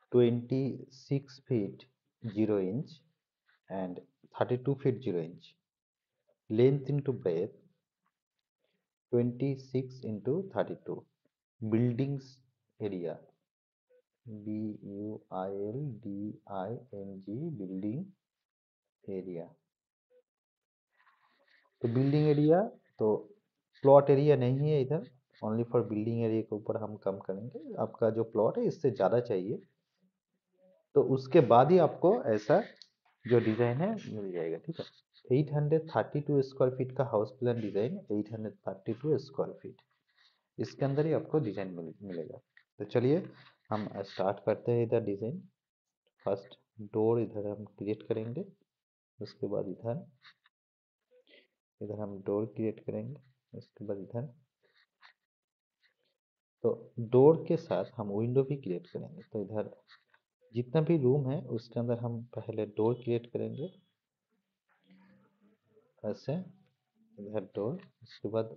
26 feet 0 inch and 32 feet 0 inch. Length into breadth 26 into 32. Buildings area BUILDING building area. तो building area तो plot area नहीं है इधर, only for building area के ऊपर हम कम करेंगे। आपका जो प्लॉट है इससे ज़्यादा चाहिए तो उसके बाद ही आपको ऐसा जो डिज़ाइन है मिल जाएगा, ठीक है। 832 स्क्वायर फीट का house plan design, 832 square feet, इसके अंदर ही आपको डिज़ाइन मिलेगा। तो चलिए हम स्टार्ट करते हैं इधर डिज़ाइन। फर्स्ट डोर इधर हम क्रिएट करेंगे, उसके बाद इधर हम डोर क्रिएट करेंगे, उसके बाद इधर। तो डोर के साथ हम विंडो भी क्रिएट करेंगे। तो इधर जितना भी रूम है उसके अंदर हम पहले डोर क्रिएट करेंगे ऐसे, इधर डोर, उसके बाद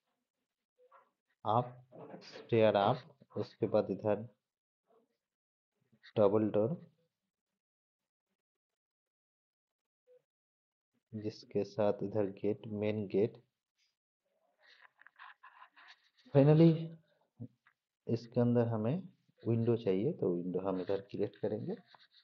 आप स्टेयर आप, उसके बाद इधर डबल डोर जिसके साथ इधर गेट, मेन गेट। फाइनली इसके अंदर हमें विंडो चाहिए तो विंडो हम इधर क्रिएट करेंगे।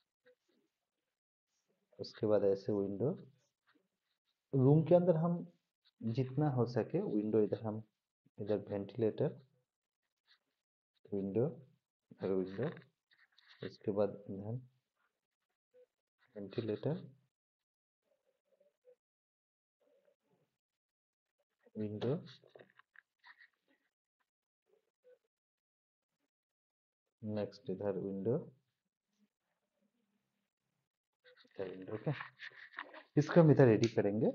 उसके बाद ऐसे विंडो, रूम के अंदर हम जितना हो सके विंडो, इधर हम इधर वेंटिलेटर विंडो, इधर विंडो, उसके बाद इधर वेंटिलेटर विंडो, नेक्स्ट इधर विंडो, इधर विंडो। ओके, इसको हम इधर रेडी करेंगे।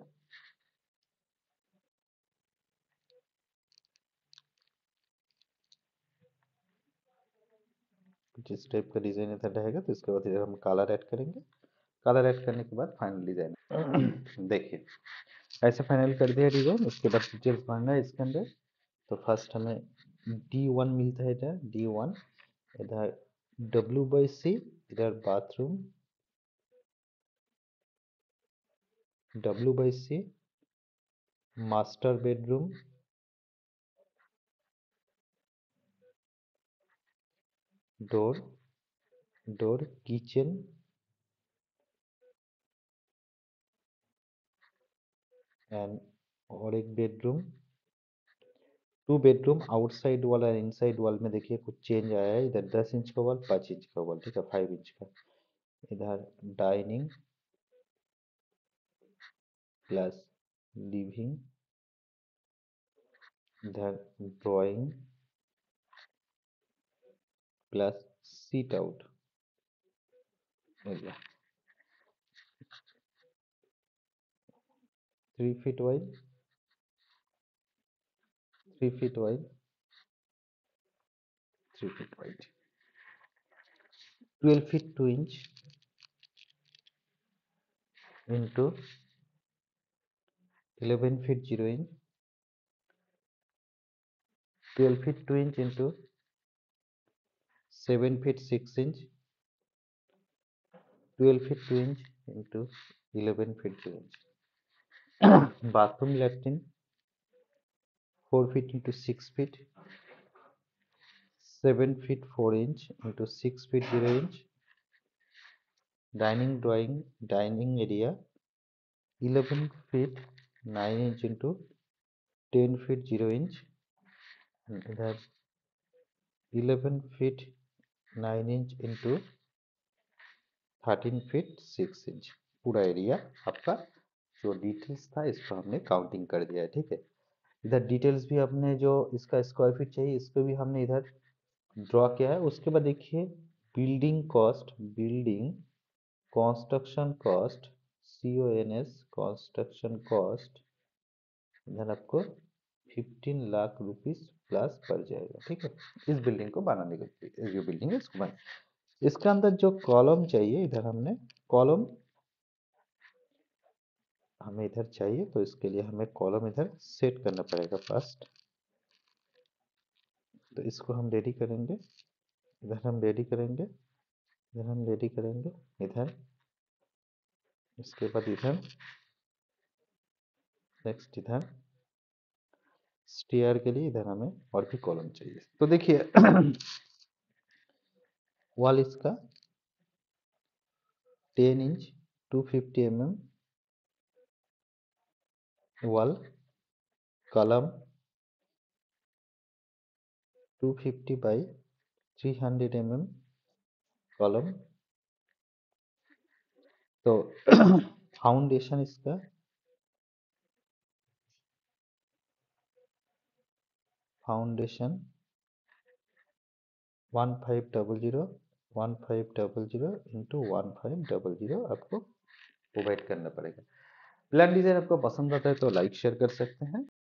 कुछ इस टाइप का डिजाइन इधर रहेगा। तो इसके बाद इधर हम कलर ऐड करेंगे। कलर ऐड करने के बाद फाइनल डिजाइन देखिए ऐसे फाइनल कर दिया डिजाइन। उसके बाद डिटेल्स भरना है इसके अंदर। तो फर्स्ट हमें D1 मिलता है, इधर D1, इधर W/C, इधर bathroom W/C, master bedroom, door kitchen and और एक बेडरूम, 2 बेडरूम। आउटसाइड वाल और इनसाइड वाल में देखिए कुछ चेंज आया है। इधर 10 इंच का वाल, 5 इंच का वाल, ठीक है, 5 इंच का। इधर डाइनिंग प्लस लिविंग, इधर drawing plus sit out area, 3 feet wide, 3 feet wide, 3 feet wide, 12 feet 2 inch into 11 feet 0 inch, 12 feet 2 inch into 7 feet 6 inch, 12 feet 2 inch into 11 feet 0 inch. Bathroom latrine 4 feet into 6 feet, 7 feet 4 inch into 6 feet 0 inch. Dining area 11 feet 9 inch into 10 feet 0 inch. And इधर 11 feet 9 inch into 13 feet 6 inch। पूरा area आपका जो details था इसको हमने counting कर दिया है, ठीक है। इधर डिटेल्स भी हमने जो इसका स्क्वायर फीट चाहिए इसको भी हमने इधर ड्रॉ किया है। उसके बाद देखिए building cost, building construction cost, CONS construction cost, इधर आपको 15 लाख रुपीस प्लस पड़ जाएगा, ठीक है, इस बिल्डिंग को बनाने के लिए। जो बिल्डिंग है इसको बना, इसके अंदर जो कॉलम चाहिए इधर हमने कॉलम हमें इधर चाहिए। तो इसके लिए हमें कॉलम इधर सेट करना पड़ेगा फर्स्ट। तो इसको हम रेडी करेंगे, इधर हम रेडी करेंगे इधर हम रेडी करेंगे, इधर, इसके बाद इधर, नेक्स्ट इधर, स्टेयर के लिए इधर हमें और भी कॉलम चाहिए। तो देखिए वॉल इसका 10 inch 250 mm wall, column 250 by 300 mm column. तो फाउंडेशन इसका 1500 into 1500 आपको प्रोवाइड करना पड़ेगा। प्लान डिजाइन आपको पसंद आता है तो लाइक शेयर कर सकते हैं।